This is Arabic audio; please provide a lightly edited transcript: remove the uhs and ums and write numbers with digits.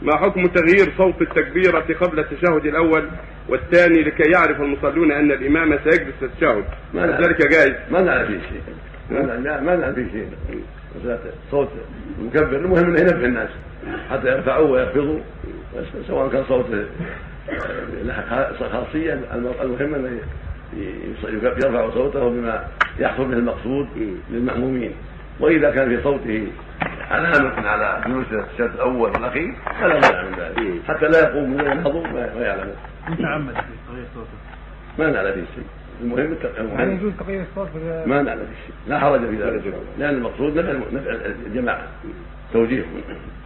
ما حكم تغيير صوت التكبيرة قبل التشهد الأول والثاني لكي يعرف المصلون أن الإمام سيجلس التشهد؟ ذلك جائز؟ ما نعرف فيه شيء، ما نعرف فيه شيء. صوت المكبر المهم أنه ينبه الناس حتى يرفعوه ويخفضوا، سواء كان صوت خاصية. المهم أنه يرفع صوته بما يحصل به المقصود للمأمومين. وإذا كان في صوته علامة على جلوس التشهد الأول والأخير فلا مانع من ذلك، حتى لا يقوم من ينهضوا ويعلمون. متعمد في تغيير صوته؟ ما نعلم فيه شيء. المهم هل يجوز تغيير الصوت؟ ما نعلم فيه شيء، لا حرج في ذلك، لأن المقصود نفع الجماعة توجيههم.